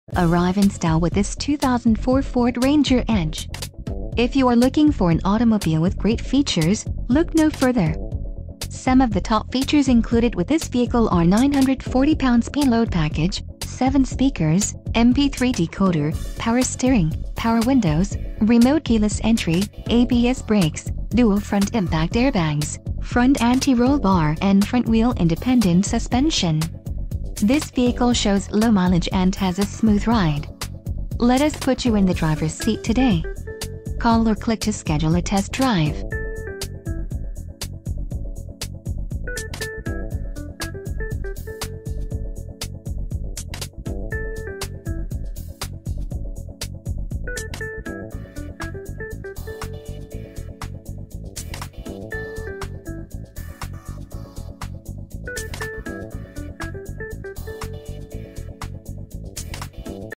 Arrive in style with this 2004 Ford Ranger Edge. If you are looking for an automobile with great features, look no further. Some of the top features included with this vehicle are 940 pounds payload package, 7 speakers, MP3 decoder, power steering, power windows, remote keyless entry, ABS brakes, dual front impact airbags, front anti-roll bar and front wheel independent suspension. This vehicle shows low mileage and has a smooth ride. Let us put you in the driver's seat today. Call or click to schedule a test drive.